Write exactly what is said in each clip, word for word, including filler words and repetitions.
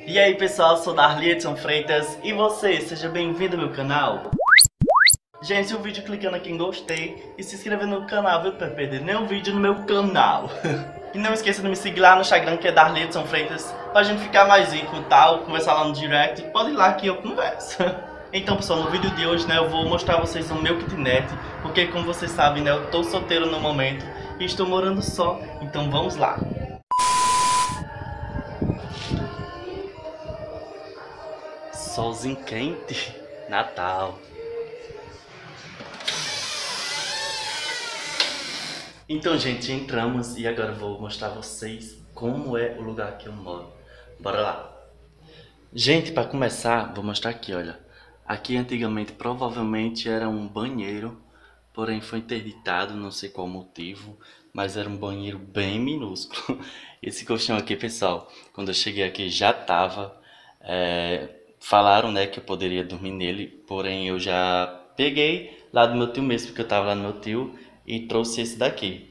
E aí pessoal, eu sou Darli Edson Freitas e você, seja bem-vindo ao meu canal. Gente, o vídeo clicando aqui em gostei e se inscrevendo no canal, viu, pra perder nenhum vídeo no meu canal. E não esqueça de me seguir lá no Instagram, que é Darli Edson Freitas, pra gente ficar mais íntimo e tal, conversar lá no direct, pode ir lá que eu converso. Então pessoal, no vídeo de hoje, né, eu vou mostrar a vocês o meu kitnet, porque como vocês sabem, né, eu tô solteiro no momento e estou morando só, então vamos lá. Solzinho quente, Natal. Então, gente, entramos e agora eu vou mostrar a vocês como é o lugar que eu moro. Bora lá. Gente, para começar, vou mostrar aqui, olha. Aqui antigamente provavelmente era um banheiro, porém foi interditado, não sei qual motivo, mas era um banheiro bem minúsculo. Esse colchão aqui, pessoal, quando eu cheguei aqui já tava... É, falaram, né, que eu poderia dormir nele, porém eu já peguei lá do meu tio mesmo, porque eu tava lá no meu tio, e trouxe esse daqui.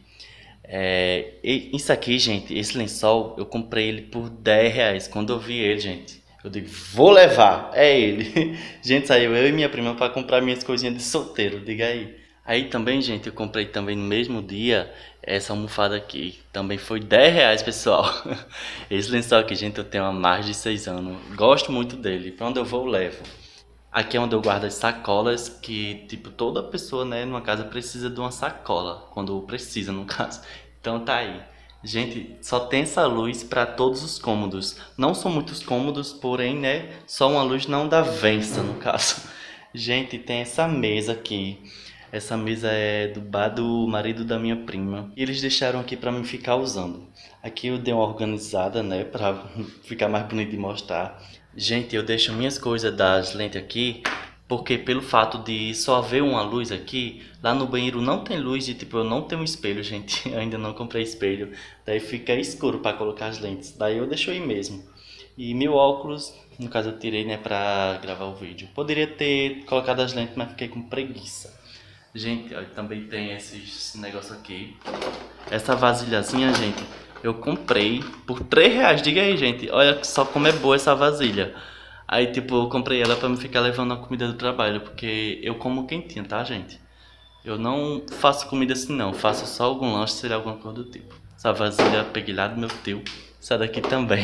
É, e isso aqui, gente, esse lençol, eu comprei ele por dez reais. Quando eu vi ele, gente, eu digo, vou levar, é ele. Gente, saiu eu e minha prima para comprar minhas coisinhas de solteiro, diga aí. Aí também, gente, eu comprei também no mesmo dia essa almofada aqui. Também foi dez reais, pessoal. Esse lençol aqui, gente, eu tenho há mais de seis anos. Gosto muito dele. Pra onde eu vou, eu levo. Aqui é onde eu guardo as sacolas, que, tipo, toda pessoa, né, numa casa precisa de uma sacola. Quando precisa, no caso. Então tá aí. Gente, só tem essa luz para todos os cômodos. Não são muitos cômodos, porém, né, só uma luz não dá vença, no caso. Gente, tem essa mesa aqui. Essa mesa é do bar do marido da minha prima. E eles deixaram aqui para mim ficar usando. Aqui eu dei uma organizada, né, para ficar mais bonito de mostrar. Gente, eu deixo minhas coisas das lentes aqui, porque pelo fato de só haver uma luz aqui, lá no banheiro não tem luz e tipo, eu não tenho espelho, gente. Eu ainda não comprei espelho. Daí fica escuro para colocar as lentes. Daí eu deixo aí mesmo. E meu óculos, no caso eu tirei, né, para gravar o vídeo. Poderia ter colocado as lentes, mas fiquei com preguiça. Gente, ó, também tem esses negócio aqui. Essa vasilhazinha, gente, eu comprei por três reais. Diga aí, gente. Olha só como é boa essa vasilha. Aí, tipo, eu comprei ela pra me ficar levando a comida do trabalho. Porque eu como quentinha, tá, gente? Eu não faço comida assim, não. Faço só algum lanche, seria alguma coisa do tipo. Essa vasilha eu peguei lá do meu tio. Essa daqui também.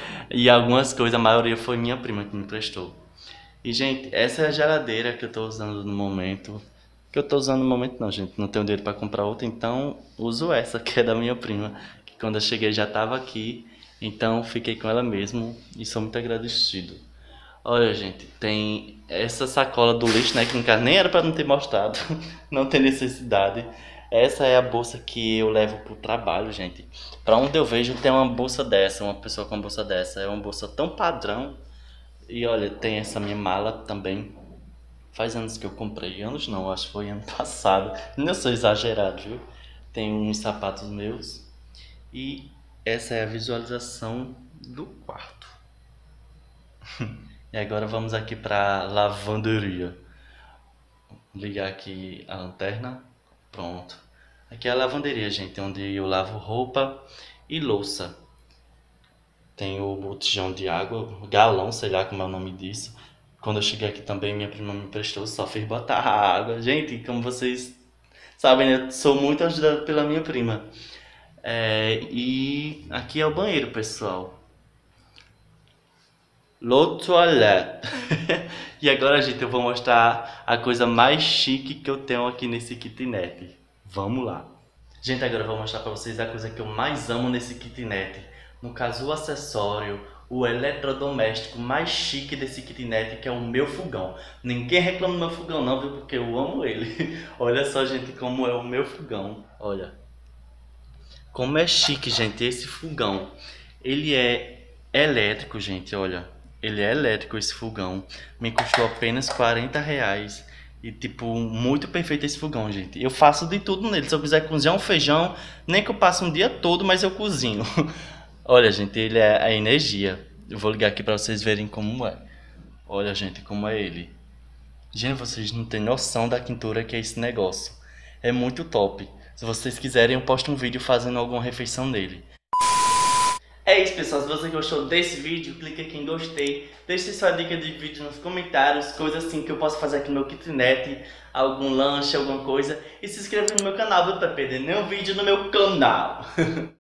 E algumas coisas, a maioria foi minha prima que me emprestou. E, gente, essa é a geladeira que eu tô usando no momento. Que eu tô usando no momento não, gente, não tenho dinheiro para comprar outra, então uso essa que é da minha prima, que quando eu cheguei já tava aqui, então fiquei com ela mesmo e sou muito agradecido. Olha, gente, tem essa sacola do lixo, né, que no caso nem era para não ter mostrado, não tem necessidade. Essa é a bolsa que eu levo pro trabalho, gente. Para onde eu vejo tem uma bolsa dessa, uma pessoa com uma bolsa dessa, é uma bolsa tão padrão. E olha, tem essa minha mala também. Faz anos que eu comprei, anos não, acho que foi ano passado. Não sou exagerado, viu? Tem uns sapatos meus. E essa é a visualização do quarto. E agora vamos aqui para lavanderia. Vou ligar aqui a lanterna. Pronto. Aqui é a lavanderia, gente, onde eu lavo roupa e louça. Tem o botijão de água, galão, sei lá como é o nome disso. Quando eu cheguei aqui também, minha prima me emprestou, só fiz botar a água. Gente, como vocês sabem, eu sou muito ajudado pela minha prima. É, e aqui é o banheiro, pessoal. Le toilette. E agora, gente, eu vou mostrar a coisa mais chique que eu tenho aqui nesse kitnet. Vamos lá. Gente, agora eu vou mostrar pra vocês a coisa que eu mais amo nesse kitnet. No caso, o acessório, o eletrodoméstico mais chique desse kitnet, que é o meu fogão. Ninguém reclama do meu fogão não, viu? Porque eu amo ele. Olha só, gente, como é o meu fogão. Olha. Como é chique, gente, esse fogão. Ele é elétrico, gente, olha. Ele é elétrico, esse fogão. Me custou apenas quarenta reais. E, tipo, muito perfeito esse fogão, gente. Eu faço de tudo nele. Se eu quiser cozinhar um feijão, nem que eu passe um dia todo, mas eu cozinho. Olha, gente, ele é a energia. Eu vou ligar aqui pra vocês verem como é. Olha, gente, como é ele. Gente, vocês não têm noção da quintura que é esse negócio. É muito top. Se vocês quiserem, eu posto um vídeo fazendo alguma refeição nele. É isso, pessoal. Se você gostou desse vídeo, clique aqui em gostei. Deixe sua dica de vídeo nos comentários, coisas assim que eu posso fazer aqui no meu kitnet, algum lanche, alguma coisa. E se inscreva no meu canal, viu, pra perder nenhum vídeo no meu canal.